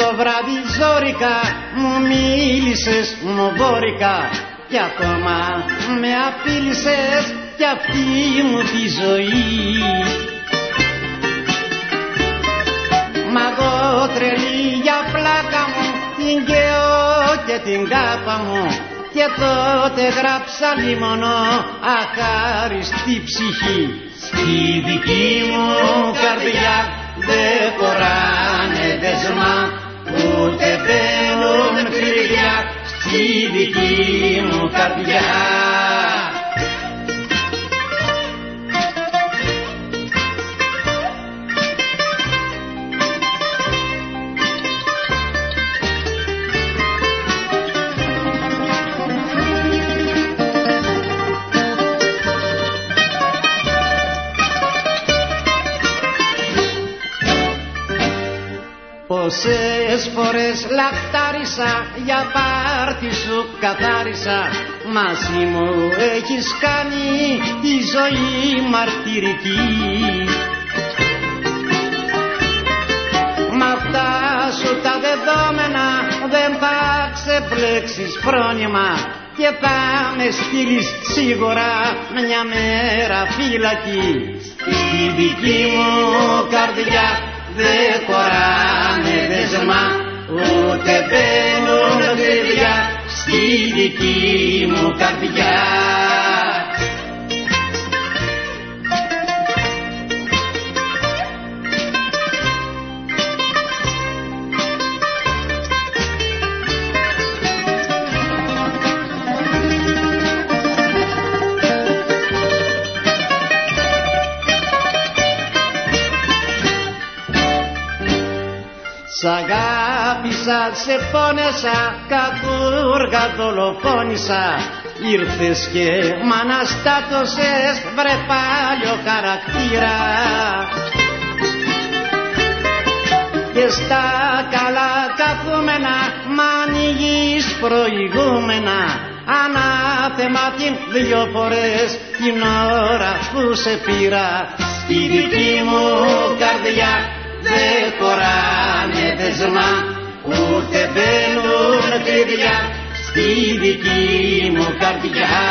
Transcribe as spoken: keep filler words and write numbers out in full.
το βράδυ ζόρικα μου μίλησες, μου βόρικα, κι ακόμα με απείλησες κι αυτή μου τη ζωή. Μα εγώ τρελή για πλάκα μου την καίω και την κάπα μου, και τότε γράψα λίμωνο αχάριστη ψυχή. Στη δική μου καρδιά δεν χωράνε δεσμά, ούτε μπαίνουν κρύβια στη δική μου καρδιά. Πόσες φορές λαχτάρισα, για πάρτι σου καθάρισα, μαζί μου έχεις κάνει τη ζωή μαρτυρική. Μ' αυτά σου τα δεδόμενα δεν θα ξεπλέξεις φρόνημα, και θα με στείλεις σίγουρα μια μέρα φυλακή. Στη δική μου καρδιά δεν χωράνε δεσμά, ούτε μπαίνουν παιδιά στη δική μου καρδιά. Σ' αγάπησα, σε πόνεσα, κακούργα δολοφόνησα, ήρθες και μ' αναστάτωσες, βρε πάλιο χαρακτήρα. Και στα καλά καθούμενα μ' ανοίγεις προηγούμενα, ανάθεμα την δυο φορές την ώρα που σε πήρα. Στη δική μου καρδιά δεν χωράνε δεσμά, ούτε μπαίνουν κλειδιά στη δική μου καρδιά.